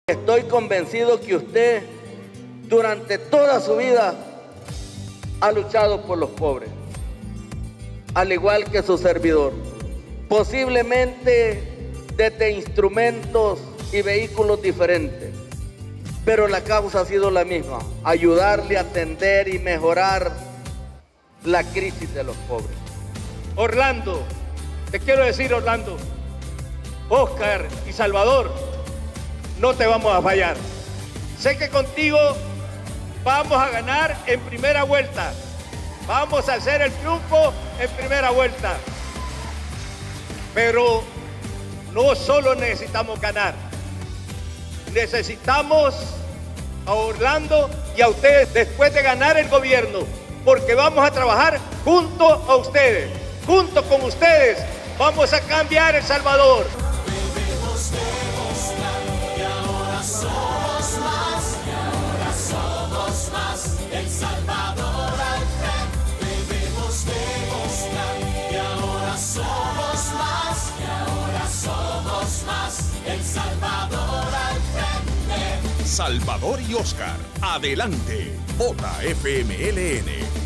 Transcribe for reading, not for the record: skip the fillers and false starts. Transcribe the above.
Estoy convencido que usted durante toda su vida ha luchado por los pobres, al igual que su servidor. Posiblemente desde instrumentos y vehículos diferentes, pero la causa ha sido la misma: ayudarle a atender y mejorar la crisis de los pobres. Orlando, te quiero decir, Orlando, Óscar y Salvador, no te vamos a fallar. Sé que contigo vamos a ganar en primera vuelta. Vamos a hacer el triunfo en primera vuelta. Pero no solo necesitamos ganar, necesitamos a Orlando y a ustedes después de ganar el gobierno, porque vamos a trabajar junto a ustedes, junto con ustedes, vamos a cambiar El Salvador. El Salvador al frente, bebemos de Oscar y ahora somos más, El Salvador al frente. Salvador y Óscar, adelante, vota FMLN.